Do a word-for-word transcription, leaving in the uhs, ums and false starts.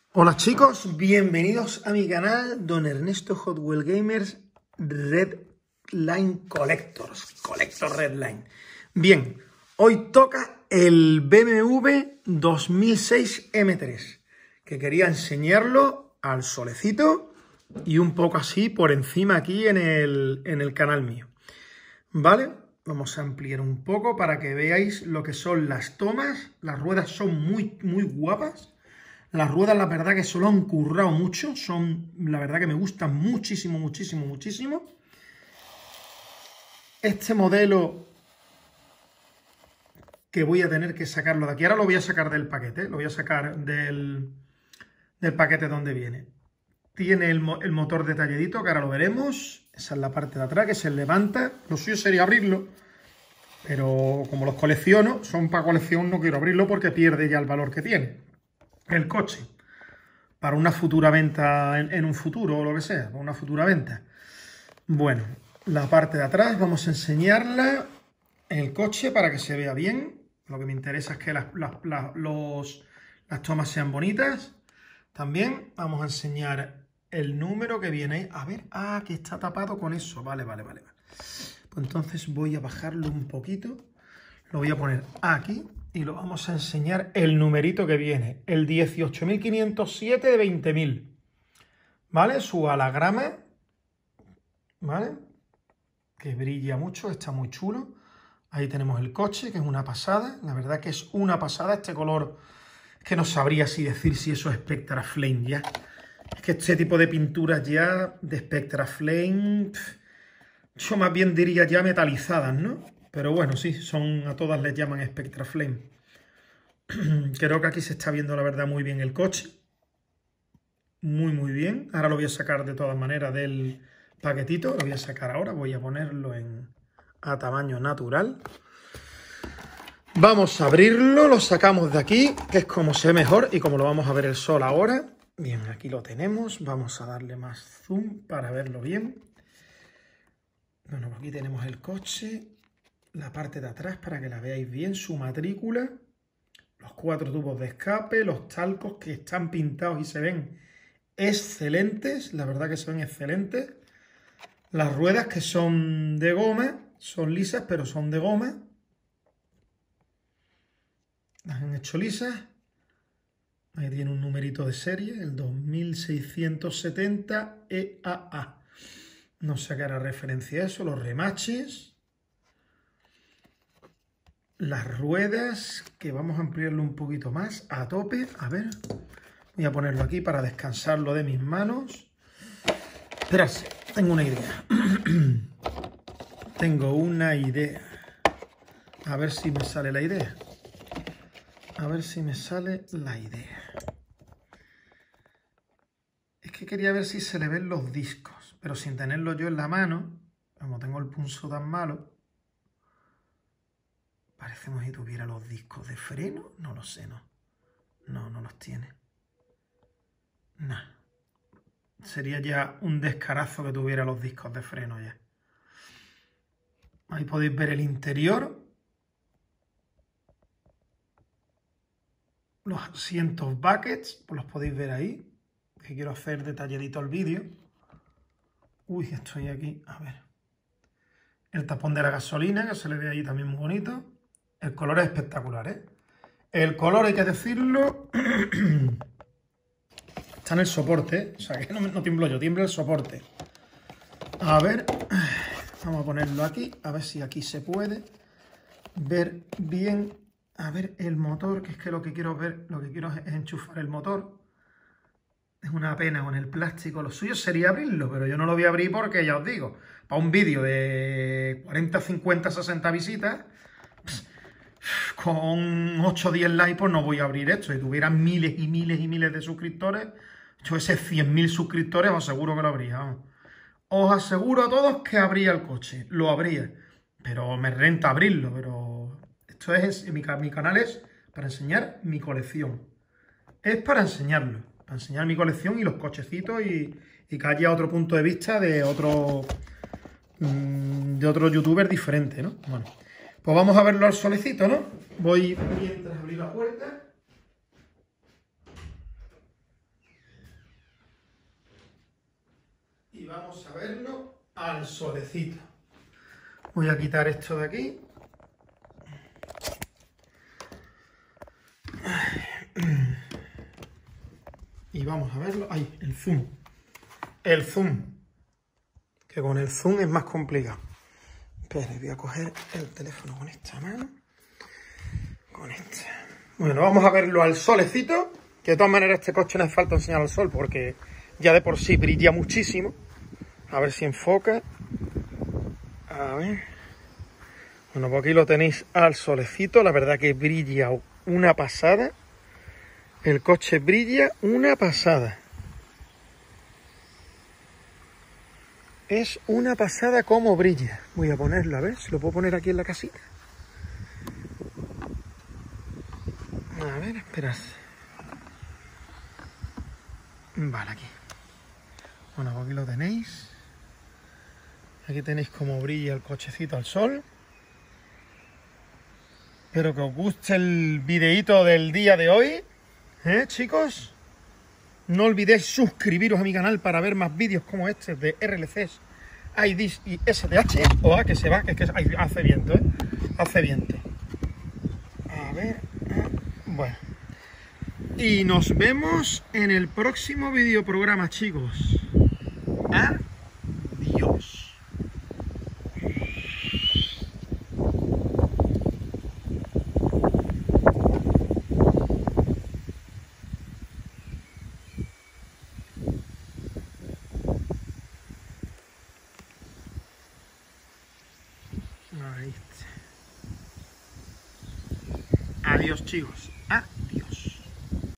Hola chicos, bienvenidos a mi canal Don Ernesto Hot Wheels Gamers Redline Collectors, Collector Redline. Bien, hoy toca el B M W dos mil seis M tres, que quería enseñarlo al solecito y un poco así por encima aquí en el, en el canal mío. ¿Vale? Vamos a ampliar un poco para que veáis lo que son las tomas. Las ruedas son muy, muy guapas. Las ruedas, la verdad que se lo han currado mucho. Son, la verdad que me gustan muchísimo, muchísimo, muchísimo. Este modelo que voy a tener que sacarlo de aquí. Ahora lo voy a sacar del paquete. Lo voy a sacar del, del paquete donde viene. Tiene el, el motor detalladito, que ahora lo veremos. Esa es la parte de atrás, que se levanta. Lo suyo sería abrirlo, pero como los colecciono, son para colección, no quiero abrirlo porque pierde ya el valor que tiene el coche. Para una futura venta, en, en un futuro o lo que sea, para una futura venta. Bueno, la parte de atrás vamos a enseñarla en el coche para que se vea bien. Lo que me interesa es que las, las, las, los, las tomas sean bonitas. También vamos a enseñar el número que viene. A ver, ah, que está tapado con eso. Vale, vale, vale. Pues entonces voy a bajarlo un poquito. Lo voy a poner aquí y lo vamos a enseñar el numerito que viene. El dieciocho mil quinientos siete de veinte mil. ¿Vale? Su alagrama. ¿Vale? Que brilla mucho, está muy chulo. Ahí tenemos el coche, que es una pasada. La verdad que es una pasada este color. Es que no sabría si decir si eso es Spectra Flame ya. Es que este tipo de pinturas ya de Spectra Flame, yo más bien diría ya metalizadas, ¿no? Pero bueno, sí, son, a todas les llaman Spectra Flame. Creo que aquí se está viendo la verdad muy bien el coche. Muy, muy bien. Ahora lo voy a sacar de todas maneras del paquetito. Lo voy a sacar ahora. Voy a ponerlo en, a tamaño natural. Vamos a abrirlo. Lo sacamos de aquí, que es como se ve mejor y como lo vamos a ver el sol ahora. Bien, aquí lo tenemos. Vamos a darle más zoom para verlo bien. Bueno, aquí tenemos el coche. La parte de atrás para que la veáis bien. Su matrícula. Los cuatro tubos de escape. Los talcos que están pintados y se ven excelentes. La verdad que se ven excelentes. Las ruedas que son de goma. Son lisas, pero son de goma. Las han hecho lisas. Ahí tiene un numerito de serie, el dos mil seiscientos setenta E A A. No sé a qué hará referencia a eso. Los remaches. Las ruedas, que vamos a ampliarlo un poquito más, a tope. A ver, voy a ponerlo aquí para descansarlo de mis manos. Esperad, tengo una idea. Tengo una idea. A ver si me sale la idea. A ver si me sale la idea. Es que quería ver si se le ven los discos, pero sin tenerlo yo en la mano, como tengo el pulso tan malo, parece como si tuviera los discos de freno. No lo sé, no. No, no los tiene. Nah. Sería ya un descarazo que tuviera los discos de freno ya. Ahí podéis ver el interior. Los asientos buckets, pues los podéis ver ahí. Que quiero hacer detalladito el vídeo. Uy, estoy aquí. A ver. El tapón de la gasolina, que se le ve ahí también muy bonito. El color es espectacular, ¿eh? El color, hay que decirlo, está en el soporte, ¿eh? O sea, que no, no tiemblo yo, tiembla el soporte. A ver, vamos a ponerlo aquí, a ver si aquí se puede ver bien. A ver el motor, que es que lo que quiero ver, lo que quiero es enchufar el motor. Es una pena con el plástico. Lo suyo sería abrirlo, pero yo no lo voy a abrir porque, ya os digo, para un vídeo de cuarenta, cincuenta, sesenta visitas, con ocho o diez likes, pues no voy a abrir esto. Si tuvieran miles y miles y miles de suscriptores, yo ese cien mil suscriptores os aseguro que lo habría. Vamos. Os aseguro a todos que habría el coche. Lo habría. Pero me renta abrirlo. Pero esto es, mi, mi canal es para enseñar mi colección. Es para enseñarlo. Para enseñar mi colección y los cochecitos y, y que haya otro punto de vista de otro, de otro youtuber diferente, ¿no? Bueno, pues vamos a verlo al solecito, ¿no? Voy mientras abrir la puerta. vamos a verlo al solecito. Voy a quitar esto de aquí. Y vamos a verlo. ¡Ay! El zoom. El zoom. Que con el zoom es más complicado. Espera, voy a coger el teléfono con esta mano. Con esta. Bueno, vamos a verlo al solecito. Que de todas maneras este coche no hace falta enseñar al sol porque ya de por sí brilla muchísimo. A ver si enfoca. A ver. Bueno, pues aquí lo tenéis al solecito. La verdad que brilla una pasada. El coche brilla una pasada. Es una pasada como brilla. Voy a ponerlo, a ver si lo puedo poner aquí en la casita. A ver, esperad. Vale, aquí. Bueno, pues aquí lo tenéis. Aquí tenéis cómo brilla el cochecito al sol. Espero que os guste el videíto del día de hoy. ¿Eh, chicos? No olvidéis suscribiros a mi canal para ver más vídeos como este de R L Cs, I Ds y S D H. O A, que se va, que es que hace viento, ¿eh? Hace viento. A ver. Bueno. Y nos vemos en el próximo videoprograma, chicos. Adiós. Ahí está. Adiós, chicos.